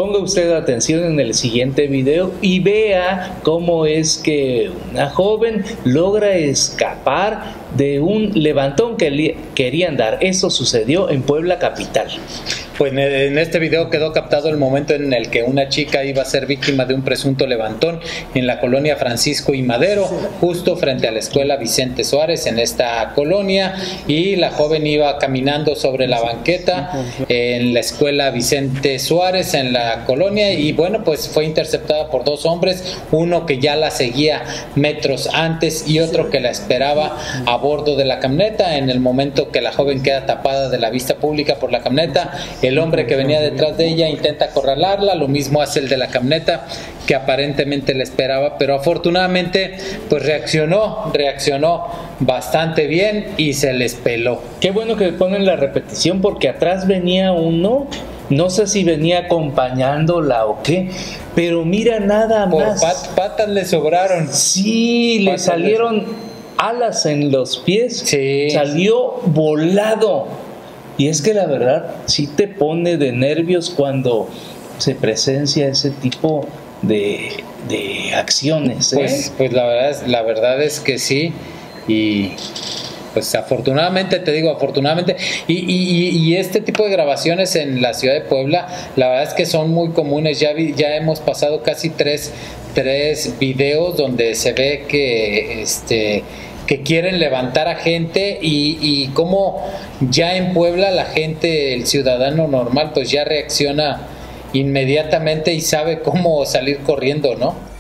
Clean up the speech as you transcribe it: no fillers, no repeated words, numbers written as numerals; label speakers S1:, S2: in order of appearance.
S1: Ponga usted atención en el siguiente video y vea cómo es que una joven logra escapar de un levantón que querían dar. Esto sucedió en Puebla capital.
S2: Pues en este video quedó captado el momento en el que una chica iba a ser víctima de un presunto levantón en la colonia Francisco y Madero, justo frente a la escuela Vicente Suárez en esta colonia, y la joven iba caminando sobre la banqueta en la escuela Vicente Suárez en la colonia, y bueno, pues fue interceptada por dos hombres, uno que ya la seguía metros antes y otro que la esperaba a bordo de la camioneta. En el momento que la joven queda tapada de la vista pública por la camioneta, el hombre que venía detrás de ella intenta acorralarla, lo mismo hace el de la camioneta que aparentemente la esperaba, pero afortunadamente pues reaccionó bastante bien y se les peló.
S1: Qué bueno que ponen la repetición, porque atrás venía uno, no sé si venía acompañándola o qué, pero mira nada más.
S2: Por patas le sobraron.
S1: Sí, le salieron alas en los pies,
S2: sí.
S1: Salió volado. Y es que la verdad sí te pone de nervios cuando se presencia ese tipo de acciones, ¿eh?
S2: Pues la verdad es que sí, y pues afortunadamente, te digo, y este tipo de grabaciones en la ciudad de Puebla, la verdad es que son muy comunes. Ya hemos pasado casi tres videos donde se ve que quieren levantar a gente, y como ya en Puebla la gente, el ciudadano normal, pues ya reacciona inmediatamente y sabe cómo salir corriendo, ¿no?